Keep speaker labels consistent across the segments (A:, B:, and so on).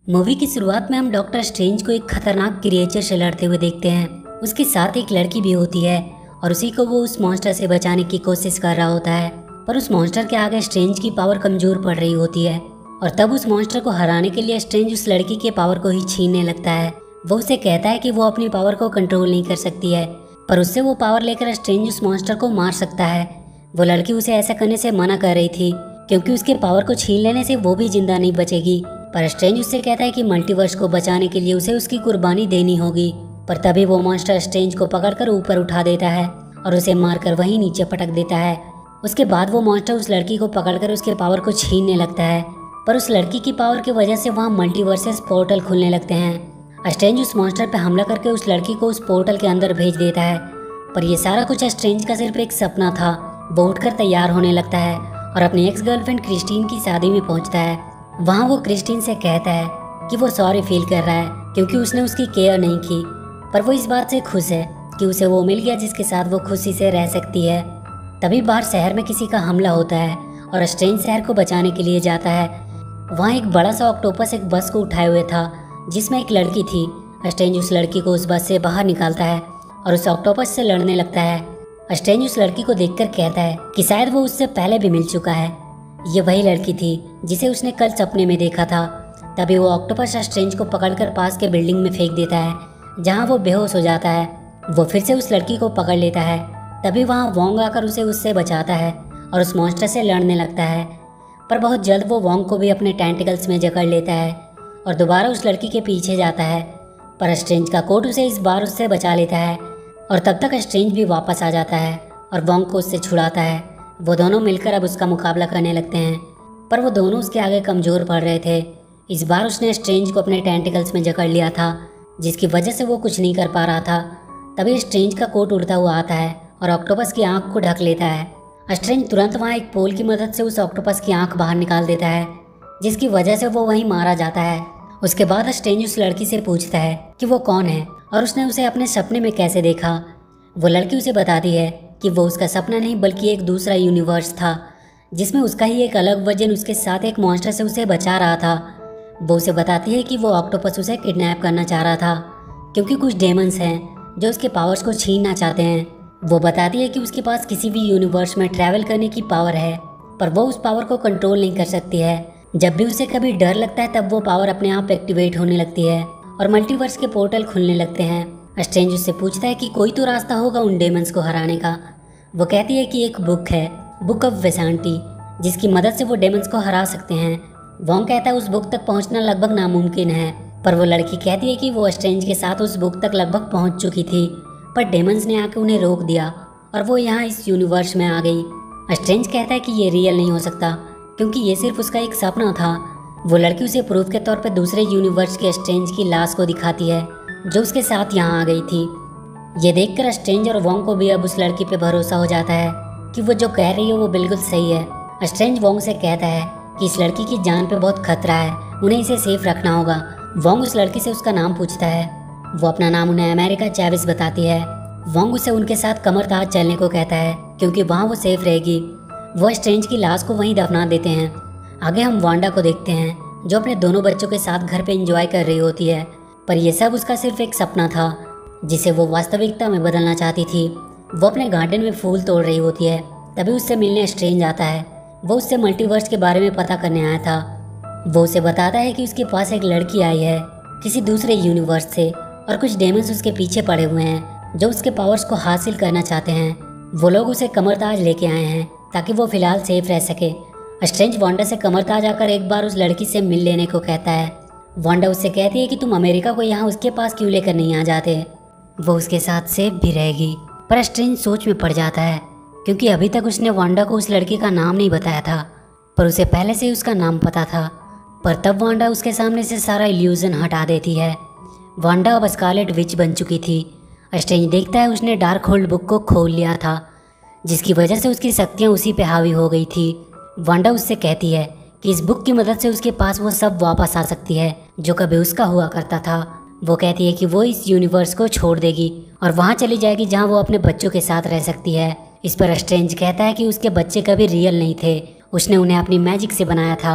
A: Movie की शुरुआत में हम डॉक्टर स्ट्रेंज को एक खतरनाक क्रिएचर से लड़ते हुए देखते हैं। उसके साथ एक लड़की भी होती है और उसी को वो उस मॉन्स्टर से बचाने की कोशिश कर रहा होता है, पर उस मॉन्स्टर के आगे स्ट्रेंज की पावर कमजोर पड़ रही होती है और तब उस मॉन्स्टर को हराने के लिए स्ट्रेंज उस लड़की के पावर को ही छीनने लगता है। वो उसे कहता है कि वो अपनी पावर को कंट्रोल नहीं कर सकती है, पर उससे वो पावर लेकर स्ट्रेंज उस मॉन्स्टर को मार सकता है। वो लड़की उसे ऐसा करने से मना कर रही थी क्योंकि उसके पावर को छीन लेने से वो भी जिंदा नहीं बचेगी, पर स्ट्रेंज उससे कहता है कि मल्टीवर्स को बचाने के लिए उसे उसकी कुर्बानी देनी होगी। पर तभी वो मॉन्स्टर स्ट्रेंज को पकड़कर ऊपर उठा देता है और उसे मारकर वहीं नीचे पटक देता है। उसके बाद वो मॉन्स्टर उस लड़की को पकड़कर उसके पावर को छीनने लगता है, पर उस लड़की की पावर की वजह से वहाँ मल्टीवर्सेस पोर्टल खुलने लगते हैं। स्ट्रेंज उस मॉन्स्टर पर हमला करके उस लड़की को उस पोर्टल के अंदर भेज देता है, पर यह सारा कुछ स्ट्रेंज का सिर्फ एक सपना था। वो उठकर तैयार होने लगता है और अपनी एक्स गर्लफ्रेंड क्रिस्टीन की शादी में पहुंचता है। वहाँ वो क्रिस्टीन से कहता है कि वो सॉरी फील कर रहा है क्योंकि उसने उसकी केयर नहीं की, पर वो इस बात से खुश है कि उसे वो मिल गया जिसके साथ वो खुशी से रह सकती है। तभी बाहर शहर में किसी का हमला होता है और स्ट्रेंज शहर को बचाने के लिए जाता है। वहाँ एक बड़ा सा ऑक्टोपस एक बस को उठाए हुए था जिसमें एक लड़की थी। स्ट्रेंज उस लड़की को उस बस से बाहर निकालता है और उस ऑक्टोपस से लड़ने लगता है। स्ट्रेंज उस लड़की को देखकर कहता है कि शायद वो उससे पहले भी मिल चुका है। ये वही लड़की थी जिसे उसने कल सपने में देखा था। तभी वो ऑक्टोपस स्ट्रेंज को पकड़कर पास के बिल्डिंग में फेंक देता है जहाँ वो बेहोश हो जाता है। वो फिर से उस लड़की को पकड़ लेता है। तभी वहाँ वोंग आकर उसे उससे बचाता है और उस मॉन्स्टर से लड़ने लगता है, पर बहुत जल्द वो वोंग को भी अपने टेंटिकल्स में जकड़ लेता है और दोबारा उस लड़की के पीछे जाता है, पर स्ट्रेंज का कोट उसे इस बार उससे बचा लेता है और तब तक स्ट्रेंज भी वापस आ जाता है और वोंग को उससे छुड़ाता है। वो दोनों मिलकर अब उसका मुकाबला करने लगते हैं, पर वो दोनों उसके आगे कमज़ोर पड़ रहे थे। इस बार उसने स्ट्रेंज को अपने टेंटिकल्स में जकड़ लिया था जिसकी वजह से वो कुछ नहीं कर पा रहा था। तभी स्ट्रेंज का कोट उड़ता हुआ आता है और ऑक्टोपस की आंख को ढक लेता है। स्ट्रेंज तुरंत वहाँ एक पोल की मदद से उस ऑक्टोपस की आंख बाहर निकाल देता है जिसकी वजह से वो वहीं मारा जाता है। उसके बाद स्ट्रेंज उस लड़की से पूछता है कि वो कौन है और उसने उसे अपने सपने में कैसे देखा। वो लड़की उसे बताती है कि वो उसका सपना नहीं बल्कि एक दूसरा यूनिवर्स था जिसमें उसका ही एक अलग वर्जन उसके साथ एक मॉन्स्टर से उसे बचा रहा था। वो उसे बताती है कि वो ऑक्टोपस उसे किडनैप करना चाह रहा था क्योंकि कुछ डेमंस हैं जो उसके पावर्स को छीनना चाहते हैं। वो बताती है कि उसके पास किसी भी यूनिवर्स में ट्रैवल करने की पावर है, पर वो उस पावर को कंट्रोल नहीं कर सकती है। जब भी उसे कभी डर लगता है तब वो पावर अपने आप एक्टिवेट होने लगती है और मल्टीवर्स के पोर्टल खुलने लगते हैं। स्ट्रेंज उससे पूछता है कि कोई तो रास्ता होगा उन डेमंस को हराने का। वो कहती है कि एक बुक है, बुक ऑफ वेसांटी, जिसकी मदद से वो डेमंस को हरा सकते हैं। वोंग कहता है उस बुक तक पहुंचना लगभग नामुमकिन है, पर वो लड़की कहती है कि वो स्ट्रेंज के साथ उस बुक तक लगभग पहुंच चुकी थी, पर डेमंस ने आकर उन्हें रोक दिया और वो यहाँ इस यूनिवर्स में आ गई। स्ट्रेंज कहता है कि ये रियल नहीं हो सकता क्योंकि ये सिर्फ उसका एक सपना था। वो लड़की उसे प्रूफ के तौर पर दूसरे यूनिवर्स के स्ट्रेंज की लाश को दिखाती है जो उसके साथ यहाँ आ गई थी। ये देखकर स्ट्रेंज और वोंग को भी अब उस लड़की पे भरोसा हो जाता है कि वो जो कह रही है वो बिल्कुल सही है। स्ट्रेंज वोंग से कहता है कि इस लड़की की जान पे बहुत खतरा है, उन्हें इसे सेफ रखना होगा। वोंग उस लड़की से उसका नाम पूछता है। वो अपना नाम उन्हें अमेरिका चैविस बताती है। वोंग उसे उनके साथ कमरताज चलने को कहता है क्योंकि वहाँ वो सेफ रहेगी। वो स्ट्रेंज की लाश को वहीं दफना देते हैं। आगे हम वांडा को देखते हैं जो अपने दोनों बच्चों के साथ घर पे एंजॉय कर रही होती है, पर यह सब उसका सिर्फ एक सपना था जिसे वो वास्तविकता में बदलना चाहती थी। वो अपने गार्डन में फूल तोड़ रही होती है, तभी उससे मिलने स्ट्रेंज आता है। वो उससे मल्टीवर्स के बारे में पता करने आया था। वो उसे बताता है कि उसके पास एक लड़की आई है किसी दूसरे यूनिवर्स से और कुछ डेमंस उसके पीछे पड़े हुए हैं जो उसके पावर्स को हासिल करना चाहते हैं। वो लोग उसे कमरताज लेके आए हैं ताकि वो फिलहाल सेफ रह सके। स्ट्रेंज वांडा से कमरताज आकर एक बार उस लड़की से मिल लेने को कहता है। वांडा उससे कहती है कि तुम अमेरिका को यहाँ उसके पास क्यों लेकर नहीं आ जाते, वो उसके साथ सेफ भी रहेगी। पर स्ट्रेंज सोच में पड़ जाता है क्योंकि अभी तक उसने वांडा को उस लड़की का नाम नहीं बताया था, पर उसे पहले से ही उसका नाम पता था। पर तब वांडा उसके सामने से सारा इल्यूजन हटा देती है। वांडा अब स्कारलेट विच बन चुकी थी। स्ट्रेंज देखता है उसने डार्क होल्ड बुक को खोल लिया था जिसकी वजह से उसकी शक्तियाँ उसी पे हावी हो गई थी। वांडा उससे कहती है कि इस बुक की मदद से उसके पास वो सब वापस आ सकती है जो कभी उसका हुआ करता था। वो कहती है कि वो इस यूनिवर्स को छोड़ देगी और वहाँ चली जाएगी जहाँ वो अपने बच्चों के साथ रह सकती है। इस पर स्ट्रेंज कहता है कि उसके बच्चे कभी रियल नहीं थे, उसने उन्हें अपनी मैजिक से बनाया था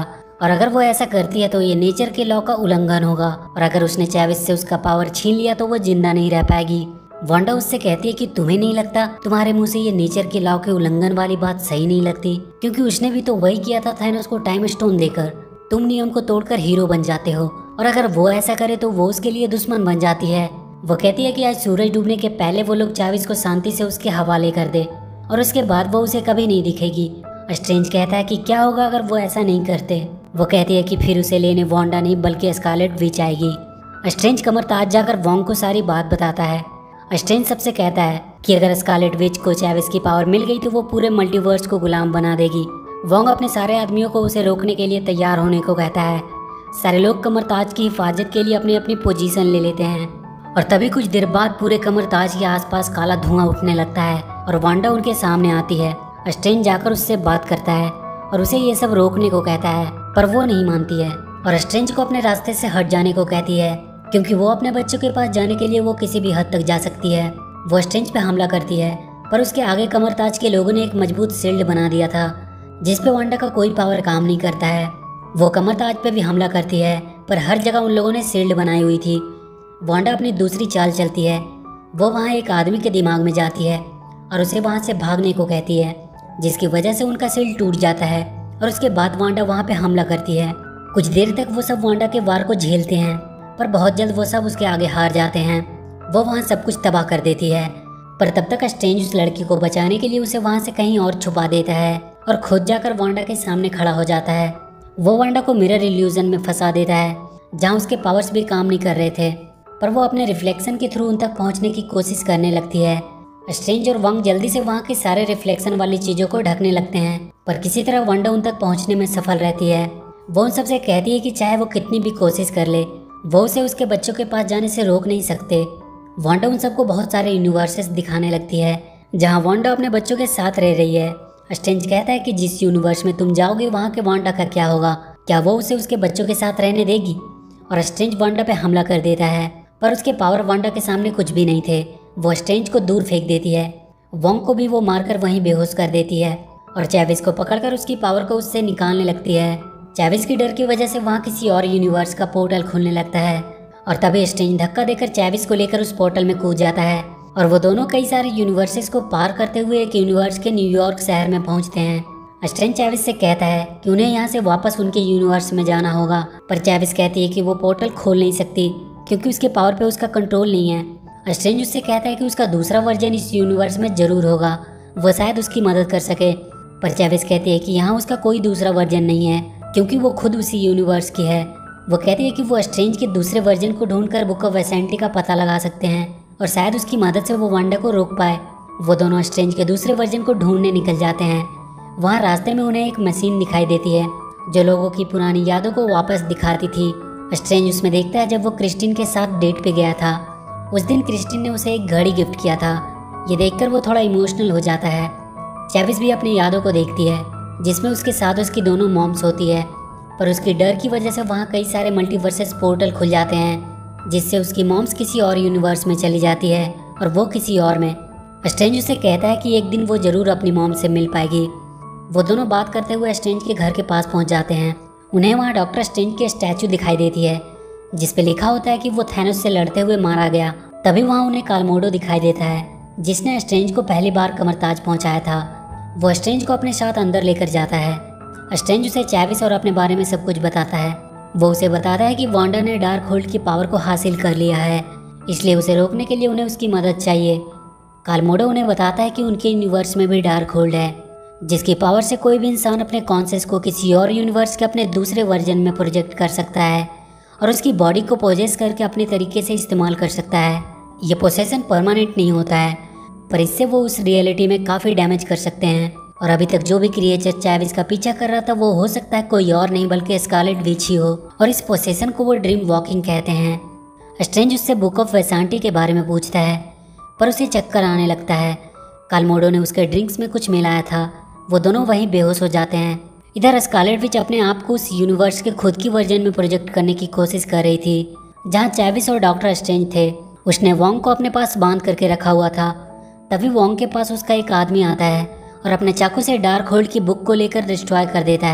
A: और अगर वो ऐसा करती है तो ये नेचर के लॉ का उल्लंघन होगा, और अगर उसने चैविस से उसका पावर छीन लिया तो वो जिंदा नहीं रह पाएगी। वांडा उससे कहती है कि तुम्हें नहीं लगता तुम्हारे मुंह से ये नेचर के लॉ के उल्लंघन वाली बात सही नहीं लगती, क्योंकि उसने भी तो वही किया था थैनोस को टाइम स्टोन देकर। तुम नियम को तोड़कर हीरो बन जाते हो, और अगर वो ऐसा करे तो वो उसके लिए दुश्मन बन जाती है। वो कहती है कि आज सूरज डूबने के पहले वो लोग चैविस को शांति से उसके हवाले कर दे, और उसके बाद वो उसे कभी नहीं दिखेगी। स्ट्रेंज कहता है कि क्या होगा अगर वो ऐसा नहीं करते। वो कहती है कि फिर उसे लेने वांडा नहीं बल्कि स्कारलेट विच आएगी। स्ट्रेंज कमरताज जाकर वोंग को सारी बात बताता है। स्ट्रेंज सबसे कहता है कि अगर स्कारलेट विच को चैविस की पावर मिल गई तो वो पूरे मल्टीवर्स को गुलाम बना देगी। वोंग अपने सारे आदमियों को उसे रोकने के लिए तैयार होने को कहता है। सारे लोग कमरताज की हिफाजत के लिए अपनी अपनी पोजीशन ले लेते हैं, और तभी कुछ देर बाद पूरे कमरताज के आसपास काला धुआं उठने लगता है और वांडा उनके सामने आती है। स्ट्रेंज जाकर उससे बात करता है और उसे ये सब रोकने को कहता है, पर वो नहीं मानती है और स्ट्रेंज को अपने रास्ते से हट जाने को कहती है, क्योंकि वो अपने बच्चों के पास जाने के लिए वो किसी भी हद तक जा सकती है। वो स्ट्रेंज पे हमला करती है, पर उसके आगे कमरताज के लोगों ने एक मजबूत शील्ड बना दिया था जिस पे वांडा का कोई पावर काम नहीं करता है। वो कमरताज पे भी हमला करती है, पर हर जगह उन लोगों ने शील्ड बनाई हुई थी। वांडा अपनी दूसरी चाल चलती है। वो वहाँ एक आदमी के दिमाग में जाती है और उसे वहाँ से भागने को कहती है, जिसकी वजह से उनका शील्ड टूट जाता है, और उसके बाद वांडा वहाँ पे हमला करती है। कुछ देर तक वो सब वांडा के वार को झेलते हैं, पर बहुत जल्द वो सब उसके आगे हार जाते हैं। वो वहाँ सब कुछ तबाह कर देती है, पर तब तक स्ट्रेंज उस लड़की को बचाने के लिए उसे वहाँ से कहीं और छुपा देता है और खुद जाकर वांडा के सामने खड़ा हो जाता है। वो वांडा को मिरर इल्यूजन में फंसा देता है, जहाँ उसके पावर्स भी काम नहीं कर रहे थे, पर वो अपने रिफ्लेक्शन के थ्रू उन तक पहुँचने की कोशिश करने लगती है। स्ट्रेंज और वांग जल्दी से वहाँ के सारे रिफ्लेक्शन वाली चीज़ों को ढकने लगते हैं, पर किसी तरह वांडा उन तक पहुँचने में सफल रहती है। वो उन सबसे कहती है कि चाहे वो कितनी भी कोशिश कर ले, वो उसे उसके बच्चों के पास जाने से रोक नहीं सकते। वांडा उन सबको बहुत सारे यूनिवर्सेस दिखाने लगती है जहाँ वांडा अपने बच्चों के साथ रह रही है। स्ट्रेंज कहता है कि जिस यूनिवर्स में तुम जाओगे वहाँ के वांडा का क्या होगा, क्या वो उसे उसके बच्चों के साथ रहने देगी? और स्ट्रेंज वांडा पे हमला कर देता है, पर उसके पावर वांडा के सामने कुछ भी नहीं थे। वो स्ट्रेंज को दूर फेंक देती है। वोंग को भी वो मारकर वहीं बेहोश कर देती है और चैविस को पकड़कर उसकी पावर को उससे निकालने लगती है। चैविस की डर की वजह से वहाँ किसी और यूनिवर्स का पोर्टल खुलने लगता है, और तभी स्ट्रेंज धक्का देकर चैविस को लेकर उस पोर्टल में कूद जाता है, और वो दोनों कई सारे यूनिवर्सेस को पार करते हुए एक यूनिवर्स के न्यूयॉर्क शहर में पहुंचते हैं। स्ट्रेंज चैविस से कहता है कि उन्हें यहाँ से वापस उनके यूनिवर्स में जाना होगा, पर चैविस कहती है कि वो पोर्टल खोल नहीं सकती क्योंकि उसके पावर पे उसका कंट्रोल नहीं है। स्ट्रेंज उससे कहता है कि उसका दूसरा वर्जन इस यूनिवर्स में जरूर होगा, वो शायद उसकी मदद कर सके, पर चैविस कहती है कि यहाँ उसका कोई दूसरा वर्जन नहीं है क्योंकि वो खुद उसी यूनिवर्स की है। वो कहती है कि वो स्ट्रेंज के दूसरे वर्जन को ढूंढकर बुक ऑफ वेसेंटी का पता लगा सकते हैं और शायद उसकी मदद से वो वांडा को रोक पाए। वो दोनों स्ट्रेंज के दूसरे वर्जन को ढूंढने निकल जाते हैं। वहाँ रास्ते में उन्हें एक मशीन दिखाई देती है जो लोगों की पुरानी यादों को वापस दिखाती थी। स्ट्रेंज उसमें देखता है जब वो क्रिस्टिन के साथ डेट पे गया था। उस दिन क्रिस्टिन ने उसे एक घड़ी गिफ्ट किया था। ये देखकर वो थोड़ा इमोशनल हो जाता है। चैविस भी अपनी यादों को देखती है जिसमें उसके साथ उसकी दोनों मॉम्स होती है, पर उसकी डर की वजह से वहाँ कई सारे मल्टीवर्सेस पोर्टल खुल जाते हैं जिससे उसकी मॉम्स किसी और यूनिवर्स में चली जाती है और वो किसी और में। स्ट्रेंज उसे कहता है कि एक दिन वो ज़रूर अपनी मॉम से मिल पाएगी। वो दोनों बात करते हुए स्ट्रेंज के घर के पास पहुँच जाते हैं। उन्हें वहाँ डॉक्टर स्ट्रेंज की स्टैचू दिखाई देती है जिस पे लिखा होता है कि वो थैनोस से लड़ते हुए मारा गया। तभी वहाँ उन्हें कालमोडो दिखाई देता है जिसने स्ट्रेंज को पहली बार कमरताज पहुँचाया था। वो स्ट्रेंज को अपने साथ अंदर लेकर जाता है। स्ट्रेंज उसे चैविस और अपने बारे में सब कुछ बताता है। वो उसे बताता है कि वांडा ने डार्क होल्ड की पावर को हासिल कर लिया है, इसलिए उसे रोकने के लिए उन्हें उसकी मदद चाहिए। कालमोडो उन्हें बताता है कि उनके यूनिवर्स में भी डार्क होल्ड है जिसकी पावर से कोई भी इंसान अपने कॉन्शियस को किसी और यूनिवर्स के अपने दूसरे वर्जन में प्रोजेक्ट कर सकता है और उसकी बॉडी को पोजेस करके अपने तरीके से इस्तेमाल कर सकता है। ये पोसेसन परमानेंट नहीं होता है, पर इससे वो उस रियलिटी में काफ़ी डैमेज कर सकते हैं। और अभी तक जो भी क्रिएचर चैविस का पीछा कर रहा था वो हो सकता है कोई और नहीं बल्कि स्कारलेट विच ही हो, और इस पोसेसन को वो ड्रीम वॉकिंग कहते हैं। स्ट्रेंज उससे बुक ऑफ वेसांटी के बारे में पूछता है, पर उसे चक्कर आने लगता है। कालमोडो ने उसके ड्रिंक्स में कुछ मिलाया था। वो दोनों वहीं बेहोश हो जाते हैं। इधर स्कारलेट विच अपने आप को उस यूनिवर्स के खुद की वर्जन में प्रोजेक्ट करने की कोशिश कर रही थी जहाँ चैविस और डॉक्टर स्ट्रेंज थे। उसने वोंग को अपने पास बांध करके रखा हुआ था। तभी वोंग के पास उसका एक आदमी आता है और अपने चाकू से डार्क होल्ड की बुक को लेकर डिस्ट्रॉय कर देता है।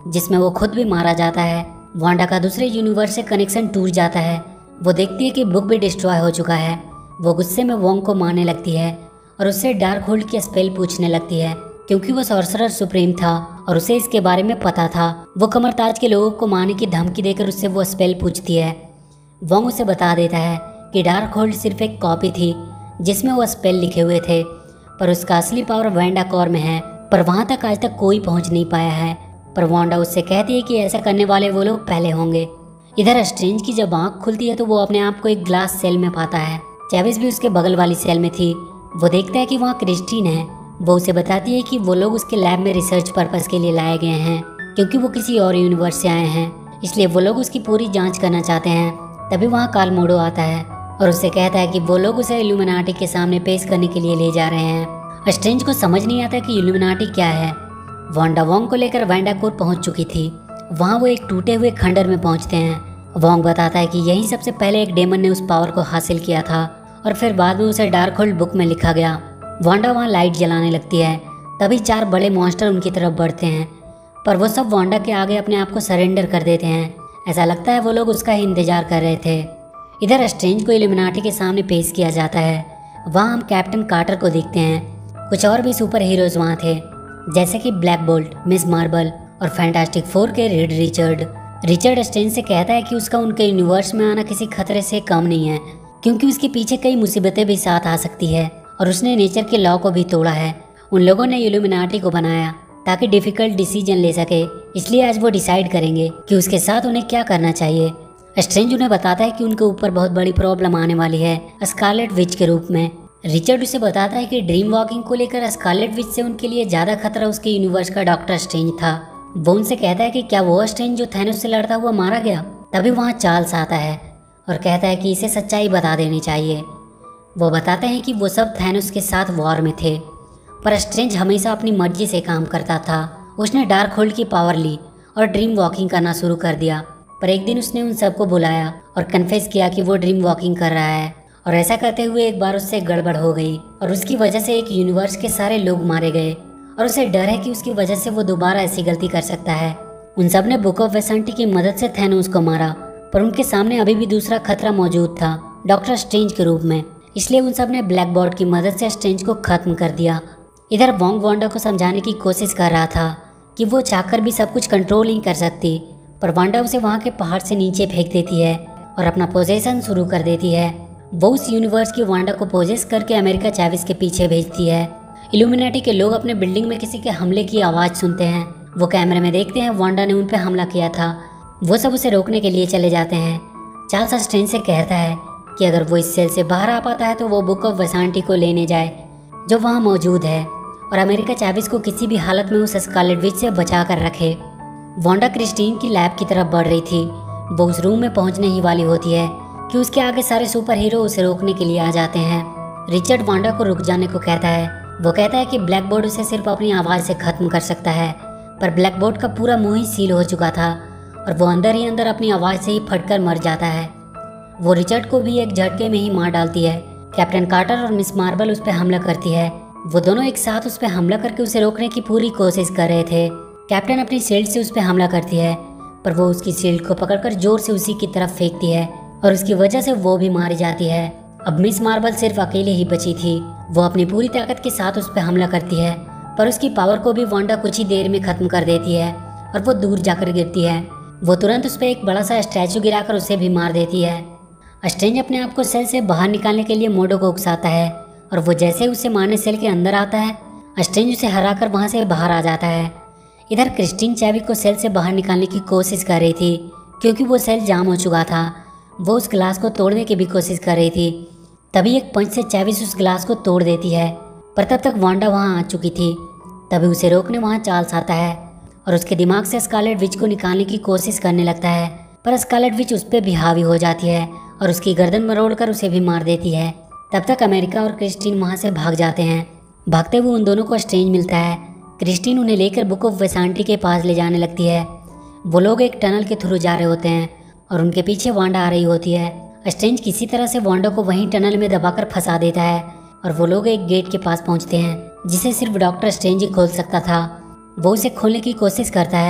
A: जिसमें वो खुद भी मारा जाता है। वांडा का दूसरे यूनिवर्स से कनेक्शन टूट जाता है। वो देखती है कि बुक भी डिस्ट्रॉय हो चुका है। वो गुस्से में वोंग को मारने लगती है और उससे डार्क होल्ड की स्पेल पूछने लगती है, क्योंकि वो सॉर्सरर सुप्रीम था और उसे इसके बारे में पता था। वो कमरताज के लोगों को मारने की धमकी देकर उससे वो स्पेल पूछती है। वोंग उसे बता देता है कि डार्क होल्ड सिर्फ एक कॉपी थी जिसमें वो स्पेल लिखे हुए थे, पर उसका असली पावर वांडा कोर में है, पर वहाँ तक आज तक कोई पहुँच नहीं पाया है। पर वांडा उससे कहती है कि ऐसा करने वाले वो लोग पहले होंगे। इधर स्ट्रेंज की जब आँख खुलती है तो वो अपने आप को एक ग्लास सेल में पाता है। चैविस भी उसके बगल वाली सेल में थी। वो देखता है कि वहाँ क्रिस्टीन है। वो उसे बताती है कि वो लोग उसके लैब में रिसर्च पर्पस के लिए लाए गए हैं, क्योंकि वो किसी और यूनिवर्स से आए हैं, इसलिए वो लोग उसकी पूरी जांच करना चाहते हैं। तभी वहाँ कार्ल मोडो आता है और उससे कहता है कि वो लोग उसे इल्यूमिनाटी के सामने पेश करने के लिए ले जा रहे हैं। स्ट्रेंज को समझ नहीं आता कि इल्यूमिनाटी क्या है। वांडा वोंग को लेकर वांडा कोर पहुंच चुकी थी। वहाँ वो एक टूटे हुए खंडर में पहुंचते हैं। वोंग बताता है कि यही सबसे पहले एक डेमन ने उस पावर को हासिल किया था और फिर बाद में उसे डार्क होल्ड बुक में लिखा गया। वांडा वहाँ लाइट जलाने लगती है। तभी 4 बड़े मॉन्स्टर उनकी तरफ बढ़ते हैं, पर वो सब वांडा के आगे अपने आप को सरेंडर कर देते हैं। ऐसा लगता है वो लोग उसका ही इंतजार कर रहे थे। इधर स्ट्रेंज को इल्यूमिनाटी के सामने पेश किया जाता है। वहाँ हम कैप्टन कार्टर को देखते हैं। कुछ और भी सुपर हीरोज वहाँ थे, जैसे कि ब्लैक बोल्ट, मिस मार्बल और फैंटास्टिक 4 के रेड रिचर्ड। रिचर्ड स्ट्रेंज से कहता है कि उसका उनके यूनिवर्स में आना किसी खतरे से कम नहीं है, क्योंकि उसके पीछे कई मुसीबतें भी साथ आ सकती है और उसने नेचर के लॉ को भी तोड़ा है। उन लोगों ने इल्यूमिनाटी को बनाया ताकि डिफिकल्ट डिसीजन ले सके, इसलिए आज वो डिसाइड करेंगे कि उसके साथ उन्हें क्या करना चाहिए। स्ट्रेंज उन्हें बताता है कि उनके ऊपर बहुत बड़ी प्रॉब्लम आने वाली है, स्कारलेट विच के रूप में। रिचर्ड उसे बताता है कि ड्रीम वॉकिंग को लेकर स्कारलेट विच से उनके लिए ज्यादा खतरा उसके यूनिवर्स का डॉक्टर स्ट्रेंज था। वो उनसे कहता है कि क्या वो स्ट्रेंज जो थैनोस से लड़ता हुआ मारा गया। तभी वहाँ चार्ल्स आता है और कहता है कि इसे सच्चाई बता देनी चाहिए। वो बताते हैं कि वो सब थैनोस के साथ वॉर में थे, पर स्ट्रेंज हमेशा अपनी मर्जी से काम करता था। उसने डार्क होल्ड की पावर ली और ड्रीम वॉकिंग करना शुरू कर दिया, पर एक दिन उसने उन सबको बुलाया और कन्फेस किया कि वो ड्रीम वॉकिंग कर रहा है। और ऐसा करते हुए एक बार उससे गड़बड़ हो गई और उसकी वजह से एक यूनिवर्स के सारे लोग मारे गए और उसे डर है कि उसकी वजह से वो दोबारा ऐसी गलती कर सकता है। उन सब ने बुक ऑफ वेसांटी की मदद से थैनोस को मारा, पर उनके सामने अभी भी दूसरा खतरा मौजूद था, डॉक्टर स्ट्रेंज के रूप में। इसलिए उन सब ने ब्लैक बोर्ड की मदद से स्ट्रेंज को खत्म कर दिया। इधर वोंग वांडा को समझाने की कोशिश कर रहा था कि वो चाहकर भी सब कुछ कंट्रोल नहीं कर सकती, पर वांडा उसे वहाँ के पहाड़ से नीचे फेंक देती है और अपना पोजेशन शुरू कर देती है। वो उस यूनिवर्स की वांडा को पोजेस करके अमेरिका चैविस के पीछे भेजती है। इल्यूमिनाटी के लोग अपने बिल्डिंग में किसी के हमले की आवाज़ सुनते हैं। वो कैमरे में देखते हैं वांडा ने उन पर हमला किया था। वो सब उसे रोकने के लिए चले जाते हैं। चार्ल्स स्ट्रेंज से कहता है कि अगर वो इस सेल से बाहर आ पाता है तो वो बुक ऑफ वेसांटी को लेने जाए जो वहाँ मौजूद है, और अमेरिका चैविस को किसी भी हालत में उस स्कारलेट विच से बचा कर रखे। वांडा क्रिस्टीन की लैब की तरफ बढ़ रही थी। वो उस रूम में पहुंचने ही वाली होती है कि उसके आगे सारे सुपर हीरो उसे रोकने के लिए आ जाते हैं। रिचर्ड वांडा को रुक जाने को कहता है। वो कहता है कि ब्लैक बोर्ड उसे सिर्फ अपनी आवाज़ से ख़त्म कर सकता है, पर ब्लैक बोर्ड का पूरा मुंह ही सील हो चुका था और वो अंदर ही अंदर अपनी आवाज़ से ही फटकर मर जाता है। वो रिचर्ड को भी एक झटके में ही मार डालती है। कैप्टन कार्टर और मिस मार्बल उस पर हमला करती है। वो दोनों एक साथ उस पर हमला करके उसे रोकने की पूरी कोशिश कर रहे थे। कैप्टन अपनी शील्ड से उस पर हमला करती है, पर वो उसकी शील्ड को पकड़कर जोर से उसी की तरफ फेंकती है और उसकी वजह से वो भी मारी जाती है। अब मिस मार्बल सिर्फ अकेले ही बची थी। वो अपनी पूरी ताकत के साथ उस पर हमला करती है, पर उसकी पावर को भी वांडा कुछ ही देर में खत्म कर देती है और वो दूर जाकर गिरती है। वो तुरंत उस पर एक बड़ा सा स्टैचू गिराकर उसे भी मार देती है। स्ट्रेंज अपने आप को सेल से बाहर निकालने के लिए मोडो को उकसाता है और वो जैसे उसे मारने सेल के अंदर आता है, स्ट्रेंज उसे हराकर वहाँ से बाहर आ जाता है। इधर क्रिस्टीन चैविस को सेल से बाहर निकालने की कोशिश कर रही थी, क्योंकि वो सेल जाम हो चुका था। वो उस ग्लास को तोड़ने की भी कोशिश कर रही थी। तभी एक पंच से चैविस उस ग्लास को तोड़ देती है, पर तब तक वांडा वहाँ आ चुकी थी। तभी उसे रोकने वहाँ चार्ल्स आता है और उसके दिमाग से स्कारलेट विच को निकालने की कोशिश करने लगता है, पर स्कारलेट विच उस पर भी हावी हो जाती है और उसकी गर्दन मरोड़कर उसे भी मार देती है। तब तक अमेरिका और क्रिस्टीन वहाँ से भाग जाते हैं। भागते हुए उन दोनों को स्ट्रेंज मिलता है। क्रिस्टीन उन्हें लेकर बुक ऑफ वेसांटी के पास ले जाने लगती है। वो लोग एक टनल के थ्रू जा रहे होते हैं और उनके पीछे वांडा आ रही होती है। स्ट्रेंज किसी तरह से वांडा को वहीं टनल में दबाकर फंसा देता है और वो लोग एक गेट के पास पहुंचते हैं जिसे सिर्फ डॉक्टर स्ट्रेंज ही खोल सकता था। वो उसे खोलने की कोशिश करता है,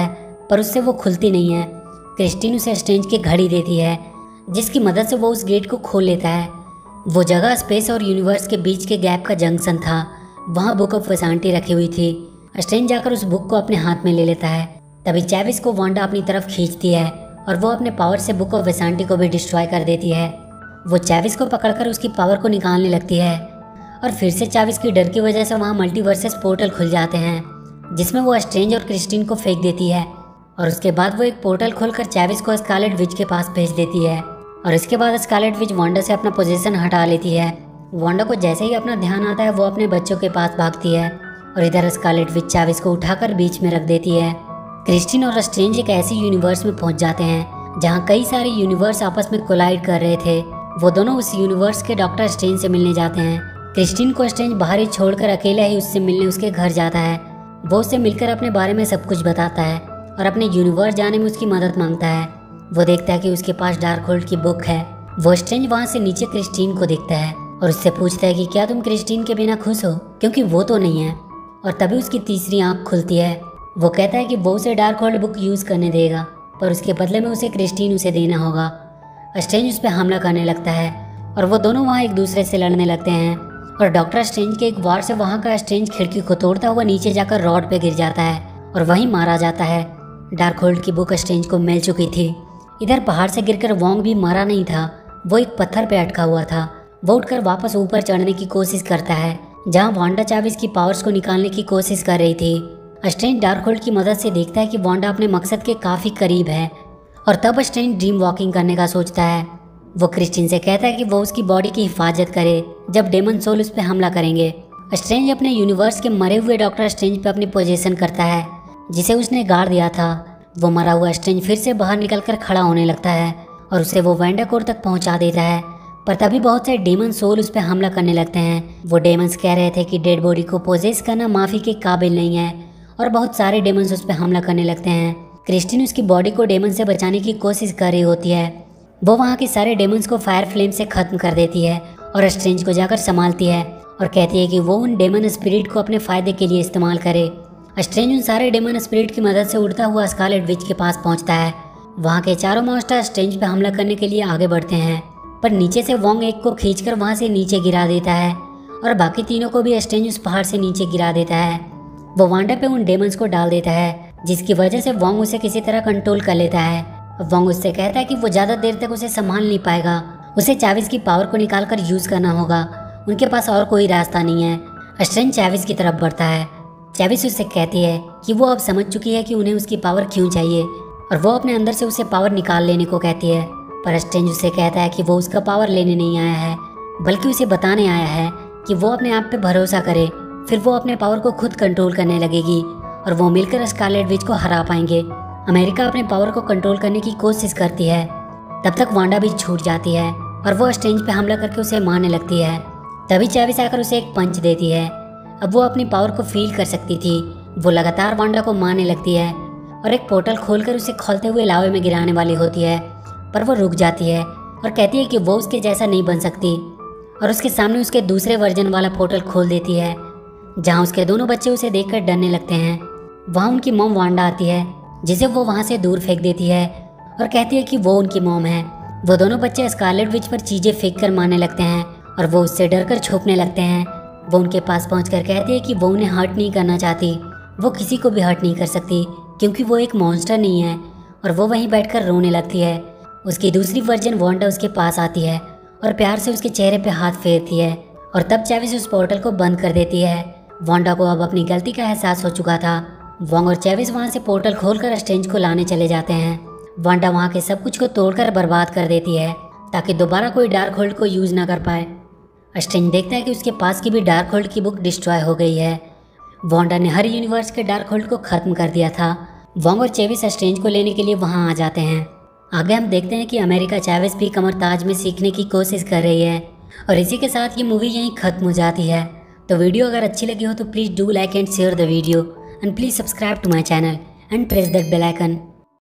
A: पर उससे वो खुलती नहीं है। क्रिस्टीन उसे स्ट्रेंज की घड़ी देती है, जिसकी मदद से वो उस गेट को खोल लेता है। वो जगह स्पेस और यूनिवर्स के बीच के गैप का जंक्शन था। वहाँ बुक ऑफ वेसांटी रखी हुई थी। स्ट्रेंज जाकर उस बुक को अपने हाथ में ले लेता है। तभी चैविस को वांडा अपनी तरफ खींचती है और वो अपने पावर से बुक ऑफ वेसांटी को भी डिस्ट्रॉय कर देती है। वो चैविस को पकड़कर उसकी पावर को निकालने लगती है और फिर से चैविस की डर की वजह से वहाँ मल्टीवर्सेस पोर्टल खुल जाते हैं, जिसमें वो स्ट्रेंज और क्रिस्टीन को फेंक देती है। और उसके बाद वो एक पोर्टल खोलकर चैविस को स्कारलेट विच के पास भेज देती है। और इसके बाद स्कारलेट विच वांडा से अपना पोजीशन हटा लेती है। वांडा को जैसे ही अपना ध्यान आता है वो अपने बच्चों के पास भागती है और इधर स्कारलेट विच चैविस को उठाकर बीच में रख देती है। क्रिस्टीन और स्ट्रेंज एक ऐसी यूनिवर्स में पहुंच जाते हैं जहां कई सारे यूनिवर्स आपस में कोलाइड कर रहे थे। वो दोनों उस यूनिवर्स के डॉक्टर स्ट्रेंज से मिलने जाते हैं। क्रिस्टीन को स्ट्रेंज बाहर ही छोड़कर अकेला ही उससे मिलने उसके घर जाता है। वो उससे मिलकर अपने बारे में सब कुछ बताता है और अपने यूनिवर्स जाने में उसकी मदद मांगता है। वो देखता है कि उसके पास डार्कहोल्ड की बुक है। वो स्ट्रेंज वहाँ से नीचे क्रिस्टीन को देखता है और उससे पूछता है कि क्या तुम क्रिस्टीन के बिना खुश हो, क्योंकि वो तो नहीं है। और तभी उसकी तीसरी आंख खुलती है। वो कहता है कि वो उसे डार्कहोल्ड बुक यूज़ करने देगा, पर उसके बदले में उसे क्रिस्टीन उसे देना होगा। स्ट्रेंज उस पर हमला करने लगता है और वो दोनों वहाँ एक दूसरे से लड़ने लगते हैं। और डॉक्टर स्ट्रेंज के एक वार से वहाँ का स्ट्रेंज खिड़की को तोड़ता हुआ नीचे जाकर रॉड पे गिर जाता है और वहीं मारा जाता है। डार्कहोल्ड की बुक स्ट्रेंज को मिल चुकी थी। इधर पहाड़ से गिरकर वोंग भी मारा नहीं था, वो एक पत्थर पे अटका हुआ था। वो उठकर वापस ऊपर चढ़ने की कोशिश करता है जहाँ वांडा चैविस की पावर्स को निकालने की कोशिश कर रही थी। स्ट्रेंज डार्कहोल्ड की मदद से देखता है कि वांडा अपने मकसद के काफ़ी करीब है और तब स्ट्रेंज ड्रीम वॉकिंग करने का सोचता है। वो क्रिस्टीन से कहता है कि वो उसकी बॉडी की हिफाजत करे जब डेमन सोल उस पर हमला करेंगे। स्ट्रेंज अपने यूनिवर्स के मरे हुए डॉक्टर स्ट्रेंज पे अपनी पोजीशन करता है जिसे उसने गाड़ दिया था। वो मरा हुआ स्ट्रेंज फिर से बाहर निकलकर खड़ा होने लगता है और उसे वो वेंडाकोर तक पहुंचा देता है। पर तभी बहुत से डेमन सोल उस पर हमला करने लगते हैं। वो डेमंस कह रहे थे कि डेड बॉडी को पोजेस करना माफ़ी के काबिल नहीं है और बहुत सारे डेमंस उस पर हमला करने लगते हैं। क्रिस्टीन उसकी बॉडी को डेमन से बचाने की कोशिश कर रही होती है। वो वहाँ के सारे डेमंस को फायर फ्लेम से ख़त्म कर देती है और स्ट्रेंज को जाकर संभालती है और कहती है कि वो उन डेमन स्पिरिट को अपने फ़ायदे के लिए इस्तेमाल करे। स्ट्रेंज उन सारे डेमन स्पिरिट की मदद से उड़ता हुआ स्कारलेट विच के पास पहुँचता है। वहाँ के चारों मॉन्स्टर स्ट्रेंज पे हमला करने के लिए आगे बढ़ते हैं, पर नीचे से वोंग एक को खींचकर वहाँ से नीचे गिरा देता है और बाकी तीनों को भी स्ट्रेंज उस पहाड़ से नीचे गिरा देता है। वो वांडा पे उन डेमंस को डाल देता है जिसकी वजह से वोंग उसे किसी तरह कंट्रोल कर लेता है। वोंग उससे कहता है कि वो ज़्यादा देर तक उसे संभाल नहीं पाएगा, उसे चैविस की पावर को निकाल कर यूज़ करना होगा, उनके पास और कोई रास्ता नहीं है। स्ट्रेंज चैविस की तरफ बढ़ता है। चैविस उससे कहती है कि वो अब समझ चुकी है कि उन्हें उसकी पावर क्यों चाहिए और वो अपने अंदर से उसे पावर निकाल लेने को कहती है। पर स्ट्रेंज उससे कहता है कि वो उसका पावर लेने नहीं आया है, बल्कि उसे बताने आया है कि वो अपने आप पे भरोसा करे, फिर वो अपने पावर को खुद कंट्रोल करने लगेगी और वो मिलकर स्कारलेट विच को हरा पाएंगे। अमेरिका अपने पावर को कंट्रोल करने की कोशिश करती है। तब तक वांडा भी छूट जाती है और वो स्ट्रेंज पे हमला करके उसे मारने लगती है। तभी चैविस आकर उसे एक पंच देती है। अब वो अपनी पावर को फील कर सकती थी। वो लगातार वांडा को मारने लगती है और एक पोर्टल खोलकर उसे खोलते हुए लावे में गिराने वाली होती है, पर वो रुक जाती है और कहती है कि वो उसके जैसा नहीं बन सकती और उसके सामने उसके दूसरे वर्जन वाला पोर्टल खोल देती है जहाँ उसके दोनों बच्चे उसे देखकर डरने लगते हैं। वहाँ उनकी मॉम वांडा आती है जिसे वो वहाँ से दूर फेंक देती है और कहती है कि वो उनकी मॉम है। वो दोनों बच्चे स्कारलेट विच पर चीज़ें फेंक कर मारने लगते हैं और वो उससे डरकर छुपने लगते हैं। वो उनके पास पहुंचकर कहती है कि वो उन्हें हर्ट नहीं करना चाहती, वो किसी को भी हर्ट नहीं कर सकती क्योंकि वो एक मॉन्स्टर नहीं है, और वो वहीं बैठकर रोने लगती है। उसकी दूसरी वर्जन वांडा उसके पास आती है और प्यार से उसके चेहरे पे हाथ फेरती है और तब चैविस उस पोर्टल को बंद कर देती है। वांडा को अब अपनी गलती का एहसास हो चुका था। वोंग और चैविस वहाँ से पोर्टल खोलकर स्ट्रेंज को लाने चले जाते हैं। वांडा वहाँ के सब कुछ को तोड़कर बर्बाद कर देती है ताकि दोबारा कोई डार्कहोल्ड को यूज़ ना कर पाए। स्ट्रेंज देखता है कि उसके पास की भी डार्कहोल्ड की बुक डिस्ट्रॉय हो गई है। वांडा ने हर यूनिवर्स के डार्कहोल्ड को ख़त्म कर दिया था। वोंग और चैविस स्ट्रेंज को लेने के लिए वहाँ आ जाते हैं। आगे हम देखते हैं कि अमेरिका चैविस भी कमरताज में सीखने की कोशिश कर रही है और इसी के साथ ये मूवी यहीं ख़त्म हो जाती है। तो वीडियो अगर अच्छी लगी हो तो please do like and share the video and please subscribe to my channel and press that bell icon.